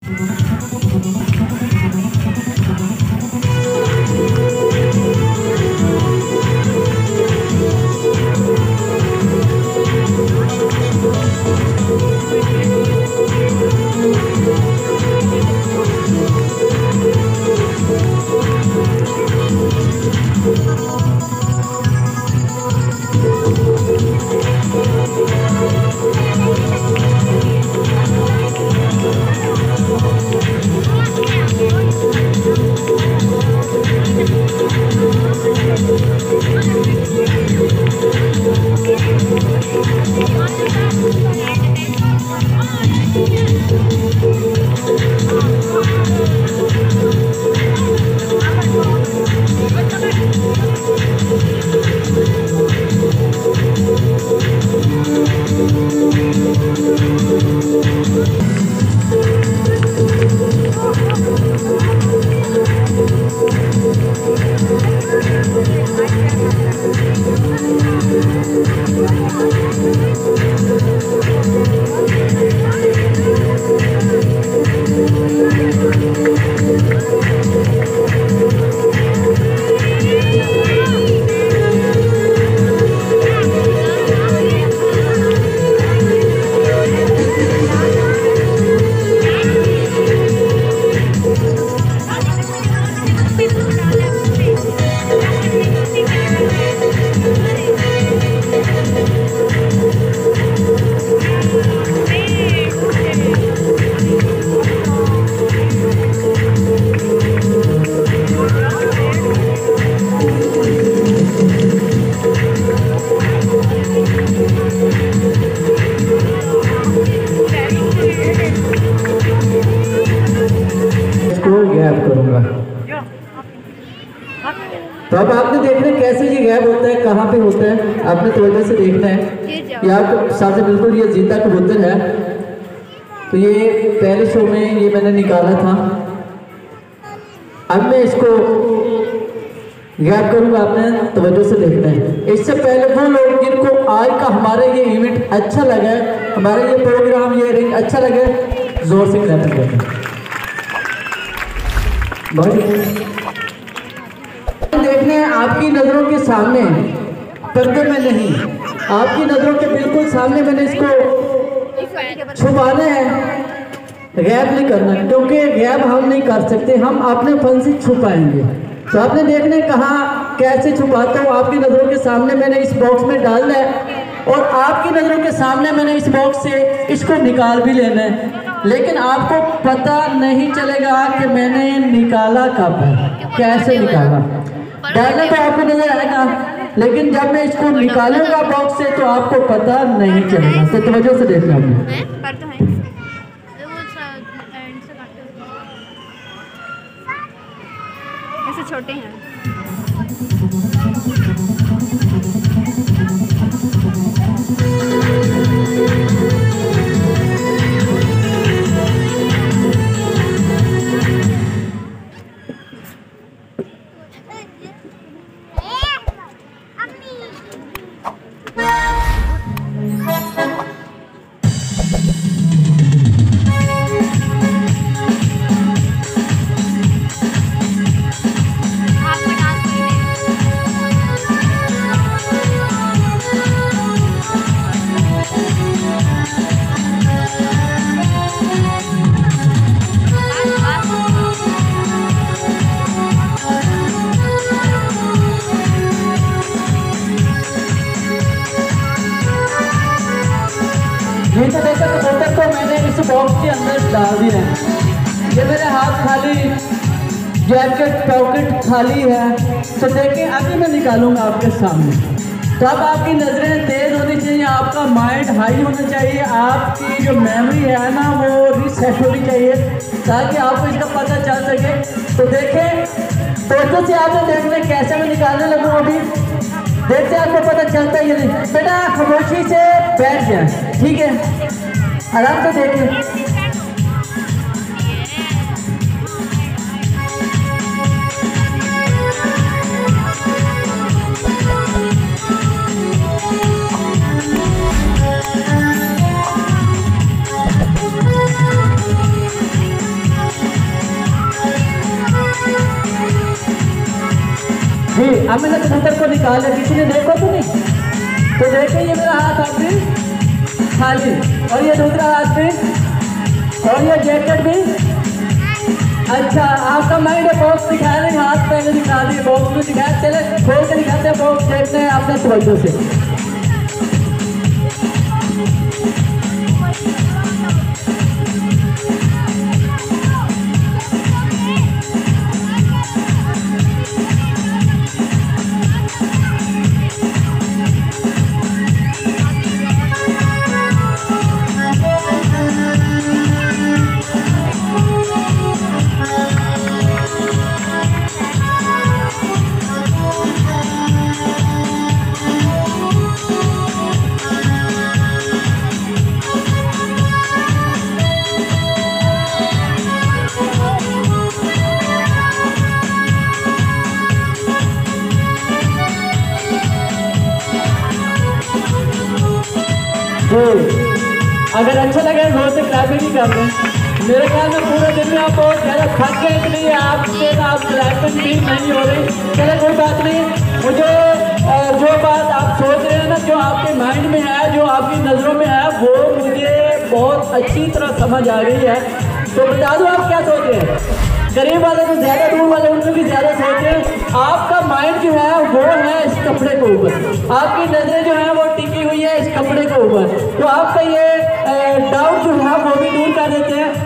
तो अब आपने देखना है कैसे ये गैप होता है, कहाँ पे होता है, आपने तवज्जो से देखना है। यहाँ साथ बिल्कुल ये जिंदा कबूतर है, तो ये पहले शो में ये मैंने निकाला था। अब मैं इसको गैप करूँगा, आपने तवज्जो से देखना है। इससे पहले वो लोग जिनको आज का हमारा ये इवेंट अच्छा लगा, हमारा ये प्रोग्राम, ये रिंग अच्छा लगे, जोर से क्लैपिंग करें। देखने आपकी नजरों के सामने, पर्दे में नहीं, आपकी नजरों के बिल्कुल सामने मैंने इसको छुपाना है, गैप नहीं करना, क्योंकि गैप हम नहीं कर सकते, हम अपने फन से छुपाएंगे। तो आपने देखने कहाँ कैसे छुपाता हूँ, आपकी नजरों के सामने मैंने इस बॉक्स में डालना है और आपकी नजरों के सामने मैंने इस बॉक्स से इसको निकाल भी लेना है, लेकिन आपको पता नहीं चलेगा कि मैंने निकाला कब है, कैसे निकाला। डालना तो आपको नजर आएगा, लेकिन जब मैं इसको निकालूंगा बॉक्स से तो आपको पता नहीं चलेगा। तो तवज्जो से देखना आपने। ऐसे छोटे हैं। नहीं तो देखा कबूतर को मैंने इस बॉक्स के अंदर डाल दिया है। ये मेरे हाथ खाली, जैकेट पॉकेट खाली है। तो देखिए अभी मैं निकालूंगा आपके सामने। तो अब आपकी नज़रें तेज़ होनी चाहिए, आपका माइंड हाई होना चाहिए, आपकी जो मेमोरी है ना वो रीसेट होनी चाहिए, ताकि आपको इसका पता चल सके। तो देखें फोटो से आपने देखना कैसे मैं निकालने लगूँ, अभी देखते आपको पता चलता है ये नहीं। बेटा खामोशी से बैठ जाए, ठीक है, आराम से देखिए। जी अब मैंने कबूतर को निकाला, किसी ने देखो तो नहीं, तो देखे ये मेरा हाथ आप भी खाली, और ये दूसरा हाथ भी, और ये जैकेट भी। अच्छा आपका माइंड है, बॉक्स दिखाया नहीं, हाथ पहले दिखा दिए, बॉक्स में दिखाया, चले खोल के दिखाते हैं, बॉक्स देखते हैं आपने तवज्जो से। अगर अच्छा लगे जोर से क्लैपिंग ही कर लें। मेरे ख्याल में पूरे दिन में आप बहुत ज़्यादा थक गए, इसलिए आपसे आप क्लैपिंग भी नहीं हो रही। चले कोई बात नहीं, मुझे जो बात आप सोच रहे हैं ना, जो आपके माइंड में है, जो आपकी नज़रों में है, वो मुझे बहुत अच्छी तरह समझ आ गई है। तो बता दो आप क्या सोच रहे हैं। करीब वाले तो ज़्यादा, दूर वाले उनसे भी ज़्यादा सोचें। आपका माइंड जो है वो है इस कपड़े के ऊपर, आपकी नज़रें जो हैं वो टिकी हुई है इस कपड़े के ऊपर। तो आपका ये डाउट जो है वो भी दूर कर देते हैं।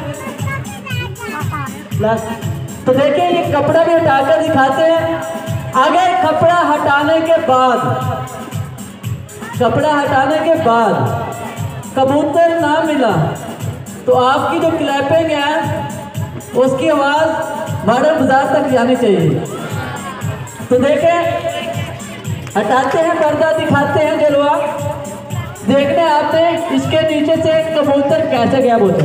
तो देखिए ये कपड़ा भी हटाकर दिखाते हैं। अगर कपड़ा हटाने के बाद कबूतर ना मिला तो आपकी जो क्लैपिंग है उसकी आवाज़ मॉडर्न बाजार तक जानी चाहिए। तो देखें, हटाते हैं पर्दा, दिखाते हैं जलवा। देखने आते हैं इसके नीचे से कबूतर कैसे गया बोलते।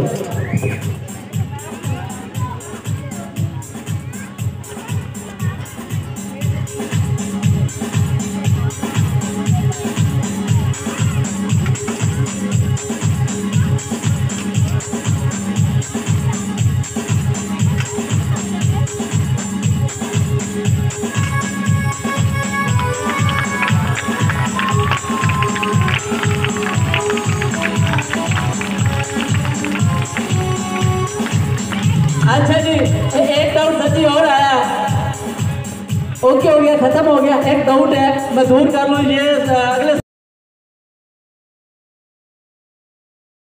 अच्छा जी, एक डाउट सच्ची और आया। ओके हो गया, खत्म हो गया। एक डाउट है, मैं दूर कर लूँ ये अगले